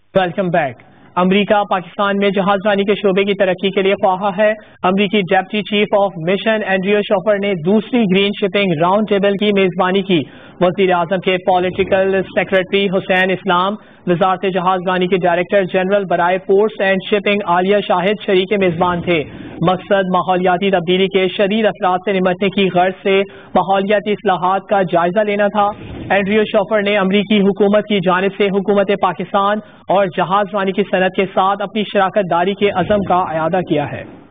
Welcome back. अमरीका पाकिस्तान में जहाजरानी के शोबे की तरक्की के लिए ख्वाहा है। अमरीकी deputy chief of mission Andrew Schofer ने दूसरी ग्रीन शिपिंग राउंड टेबल की मेजबानी की। वजीर आजम के पॉलिटिकल सेक्रेटरी हुसैन इस्लाम, वजारत जहाजरानी के डायरेक्टर जनरल बराए ports and shipping Aliya Shahid शरीक मेजबान थे। मकसद माहौलियाती तब्दीली के शदीद असरात से निमटने की गर्ज से माहौलियाती इस्लाहात का जायजा लेना था। एंड्रियो शोफर ने अमरीकी हुकूमत की जानिब से हुकूमत पाकिस्तान और जहाजरानी की सनत के साथ अपनी शराकत दारी के अज़म का अयादा किया है।